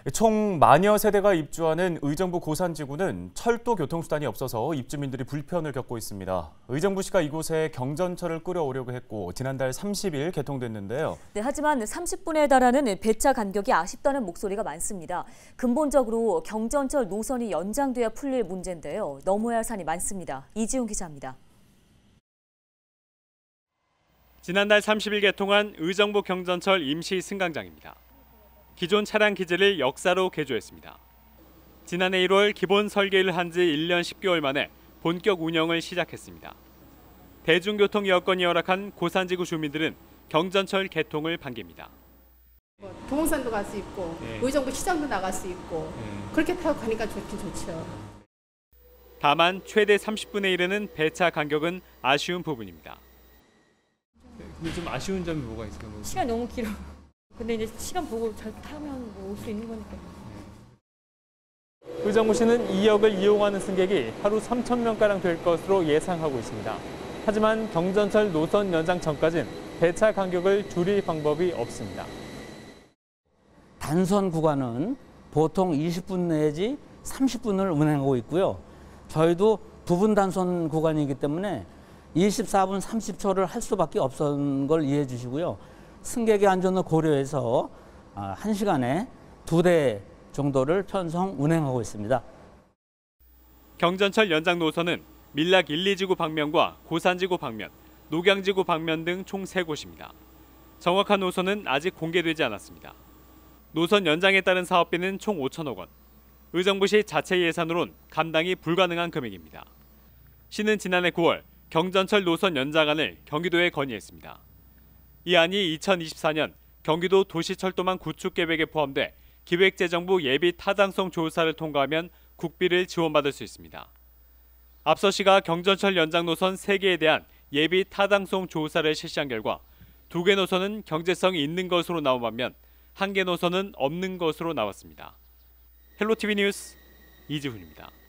총 만여 세대가 입주하는 의정부 고산지구는 철도 교통수단이 없어서 입주민들이 불편을 겪고 있습니다. 의정부시가 이곳에 경전철을 끌어오려고 했고 지난달 30일 개통됐는데요. 네, 하지만 30분에 달하는 배차 간격이 아쉽다는 목소리가 많습니다. 근본적으로 경전철 노선이 연장돼야 풀릴 문제인데요. 넘어야 할 산이 많습니다. 이지훈 기자입니다. 지난달 30일 개통한 의정부 경전철 임시 승강장입니다. 기존 차량 기지를 역사로 개조했습니다. 지난해 1월 기본 설계를 한 지 1년 10개월 만에 본격 운영을 시작했습니다. 대중교통 여건이 열악한 고산지구 주민들은 경전철 개통을 반깁니다. 동원산도 갈 수 있고 의정부 시장도 나갈 수 있고 그렇게 타고 가니까 좋긴 좋죠. 다만 최대 30분에 이르는 배차 간격은 아쉬운 부분입니다. 근데 좀 아쉬운 점이 뭐가 있을까요? 시간이 너무 길어. 근데 이제 시간 보고 잘 타면 올 수 있는 거니까. 의정부시는 2역을 이용하는 승객이 하루 3,000명가량 될 것으로 예상하고 있습니다. 하지만 경전철 노선 연장 전까지는 배차 간격을 줄일 방법이 없습니다. 단선 구간은 보통 20분 내지 30분을 운행하고 있고요. 저희도 부분 단선 구간이기 때문에 24분 30초를 할 수밖에 없는 걸 이해해 주시고요. 승객의 안전을 고려해서 1시간에 2대 정도를 편성 운행하고 있습니다. 경전철 연장 노선은 밀락 1, 2지구 방면과 고산지구 방면, 녹양지구 방면 등 총 3곳입니다. 정확한 노선은 아직 공개되지 않았습니다. 노선 연장에 따른 사업비는 총 5천억 원. 의정부시 자체 예산으론 감당이 불가능한 금액입니다. 시는 지난해 9월 경전철 노선 연장안을 경기도에 건의했습니다. 이 안이 2024년 경기도 도시철도망 구축 계획에 포함돼 기획재정부 예비 타당성 조사를 통과하면 국비를 지원받을 수 있습니다. 앞서 시가 경전철 연장 노선 3개에 대한 예비 타당성 조사를 실시한 결과 2개 노선은 경제성이 있는 것으로 나온 반면 1개 노선은 없는 것으로 나왔습니다. 헬로티비 뉴스 이지훈입니다.